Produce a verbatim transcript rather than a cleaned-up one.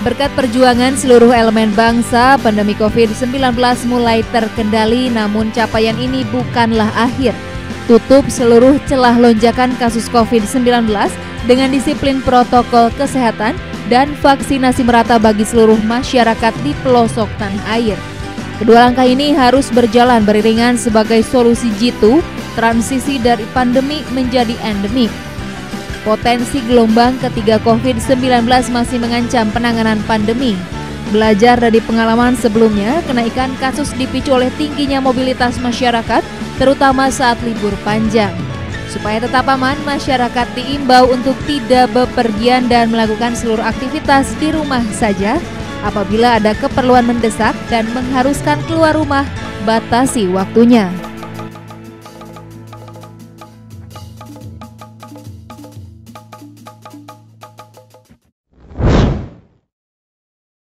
Berkat perjuangan seluruh elemen bangsa, pandemi covid sembilan belas mulai terkendali, namun capaian ini bukanlah akhir. Tutup seluruh celah lonjakan kasus covid sembilan belas dengan disiplin protokol kesehatan dan vaksinasi merata bagi seluruh masyarakat di pelosok tanah air. Kedua langkah ini harus berjalan beriringan sebagai solusi jitu transisi dari pandemi menjadi endemik. Potensi gelombang ketiga covid sembilan belas masih mengancam penanganan pandemi. Belajar dari pengalaman sebelumnya, kenaikan kasus dipicu oleh tingginya mobilitas masyarakat, terutama saat libur panjang. Supaya tetap aman, masyarakat diimbau untuk tidak bepergian dan melakukan seluruh aktivitas di rumah saja. Apabila ada keperluan mendesak dan mengharuskan keluar rumah, batasi waktunya.